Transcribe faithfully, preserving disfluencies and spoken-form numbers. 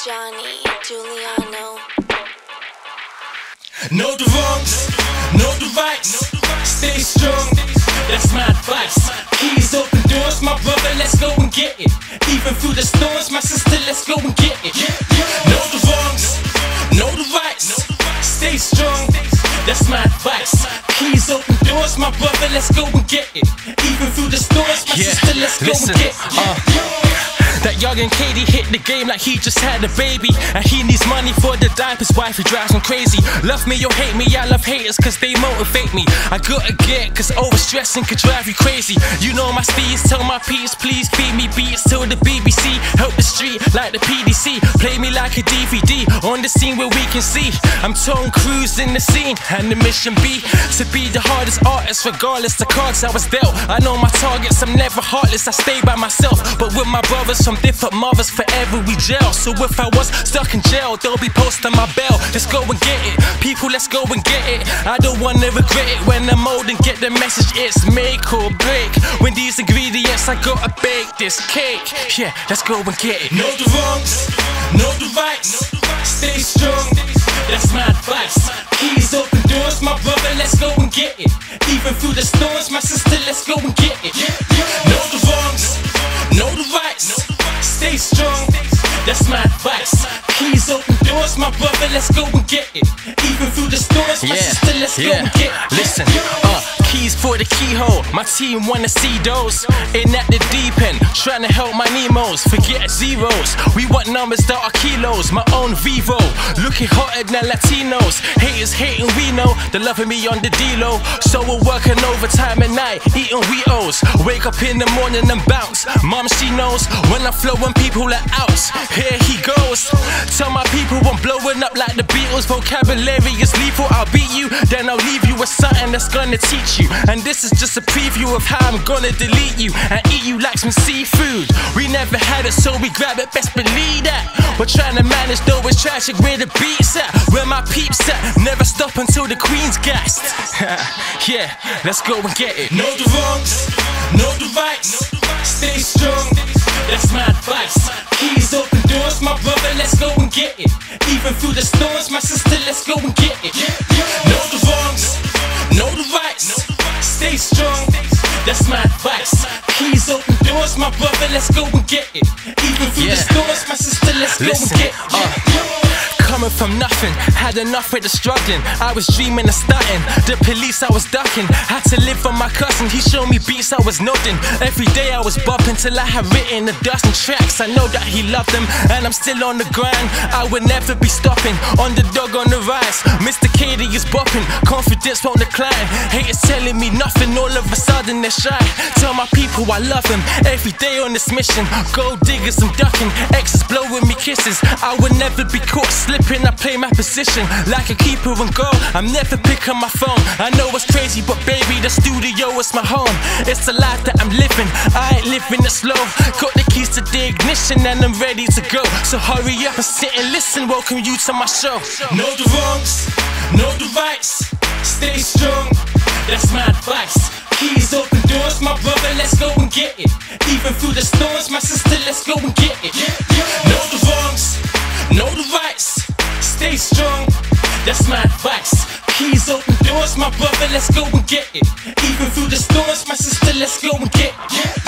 Johnny Giuliano. Know the wrongs, know the rights, stay strong, that's my advice. Keys open doors, my brother, let's go and get it. Even through the storms, my sister, let's go and get it. Know the wrongs, know the rights, stay strong, that's my advice. Keys open doors, my brother, let's go and get it. Even through the storms, my yeah. sister, let's go Listen, and get it. uh, That youngin' Katie hit the game like he just had a baby, and he needs money for the diapers, wife, he drives him crazy. Love me or hate me, I love haters cause they motivate me. I gotta get cause overstressing could drive you crazy. You know my steeds, tell my peeps, please feed me beats till the B B C. Help the street like the P D C, play me like a D V D on the scene where we can see I'm Tom Cruise in the scene, and the mission be to be the hardest artist regardless the cards I was dealt. I know my targets, I'm never heartless, I stay by myself, but with my brothers from different mothers, forever we jail. So if I was stuck in jail, they'll be posting my bail. Let's go and get it, people, let's go and get it. I don't wanna regret it when I'm old and get the message. It's make or break. When these ingredients, I gotta bake this cake. Yeah, let's go and get it. Know the wrongs, know the rights, stay strong, that's my advice. Keys open doors, my brother, let's go and get it. Even through the storms, my sister, let's go and get it. Know the wrongs, know the rights, stay strong, that's my advice. Keys open doors, my brother, let's go and get it. Even through the storms, my yeah, sister, let's yeah. go and get it. Listen, uh, keys for the keyhole, my team wanna see those. In at the deep end, trying to help my Nemos, forget zeros. We want numbers that are kilos, my own Vivo, looking hotter than Latinos. Haters hating, we know, they're loving me on the D-Lo. So we're working overtime at night, eating Weetos. Wake up in the morning and bounce, mom she knows when I'm flowing people are out. Here he goes, tell my people I'm blowing up like the Beatles. Vocabulary is lethal, I'll beat you, then I'll leave you with something that's gonna teach you. And this is just a preview of how I'm gonna delete you and eat you like some seafood. We never had it, so we grab it, best believe that. We're trying to manage, though it's tragic where the beat's at, where my peeps at. Never stop until the queen's gassed. Yeah, let's go and get it. Know the wrongs, know the rights, stay strong, that's my advice. Keys open doors, my brother, let's go and get it. Even through the storms, my sister, let's go and get it. Know the wrongs, know the rights, stay strong, that's my advice. Keys open doors, my brother, let's go and get it. Even through yeah. the storms, my sister, let's Listen, go and get it. Uh, Coming from nothing, had enough with the struggling. I was dreaming of starting, the police I was ducking. Had to live on my cousin, he showed me beats I was noting. Every day I was bumping till I had written a dozen tracks. I know that he loved them, and I'm still on the grind. I would never be stopping, on the dog on the rise. Mister Katie is bopping, confidence won't decline. Haters telling me nothing, all of a sudden they're shy. Tell my people I love them, every day on this mission. Gold diggers, I'm ducking, exes blowing me kisses. I would never be caught slipping, I play my position like a keeper and goal. I'm never picking my phone, I know it's crazy, but baby, the studio is my home. It's the life that I'm living, I ain't living it slow. Got the keys to the ignition and I'm ready to go. So hurry up and sit and listen, welcome you to my show. Know the wrongs, know the rights, stay strong, that's my advice. Keys open doors, my brother, let's go and get it. Even through the storms, my sister, let's go and get it. Know the wrongs, know the rights, stay strong, that's my advice. Keys open doors, my brother, let's go and get it. Even through the storms, my sister, let's go and get it.